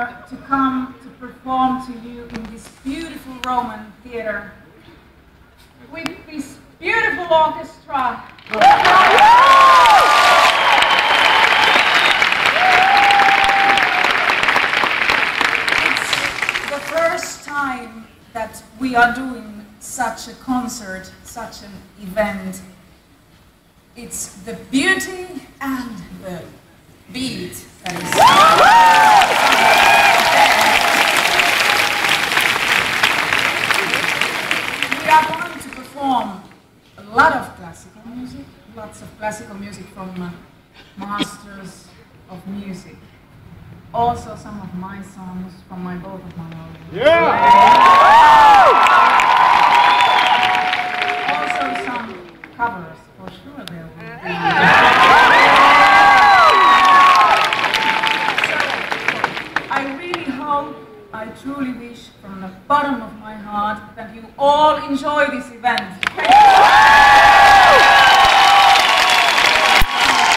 honor to come to perform to you in this beautiful Roman theater with this beautiful orchestra. It's the first time that we are doing such a concert, such an event. It's the beauty and the beat that is we are going to perform a lot of classical music, lots of classical music from masters of music. Also some of my songs from both of my albums. Also some covers, for sure there will be. I really hope, I truly wish from the bottom of my heart that you all enjoy this event.